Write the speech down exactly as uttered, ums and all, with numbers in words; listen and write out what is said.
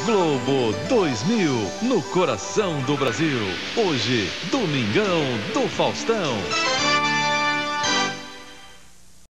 Globo dois mil, no coração do Brasil. Hoje, Domingão do Faustão.